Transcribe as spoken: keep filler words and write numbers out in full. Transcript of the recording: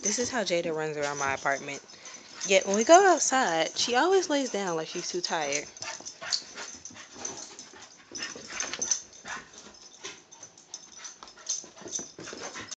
This is how Jada runs around my apartment. Yet when we go outside, she always lays down like she's too tired.